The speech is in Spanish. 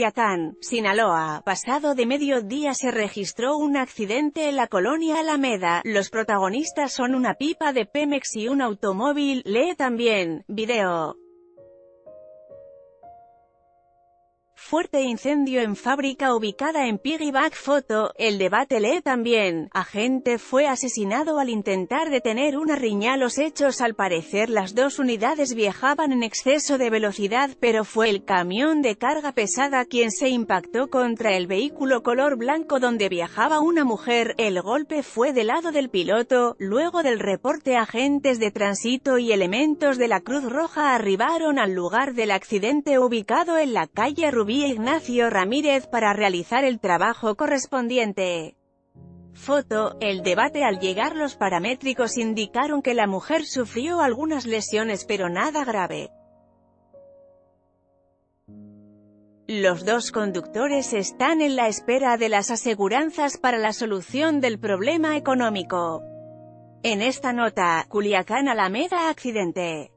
Culiacán, Sinaloa. Pasado de mediodía se registró un accidente en la colonia Alameda. Los protagonistas son una pipa de Pemex y un automóvil. Lee también. Video. Fuerte incendio en fábrica ubicada en Piggyback. Foto. El debate. Lee también. Agente fue asesinado al intentar detener una riña. Los hechos. Al parecer las dos unidades viajaban en exceso de velocidad, pero fue el camión de carga pesada quien se impactó contra el vehículo color blanco donde viajaba una mujer. El golpe fue del lado del piloto. Luego del reporte, agentes de tránsito y elementos de la Cruz Roja arribaron al lugar del accidente ubicado en la calle Rubí Ignacio Ramírez para realizar el trabajo correspondiente. Foto. El debate. Al llegar los paramédicos indicaron que la mujer sufrió algunas lesiones pero nada grave. Los dos conductores están en la espera de las aseguranzas para la solución del problema económico. En esta nota, Culiacán Alameda accidente.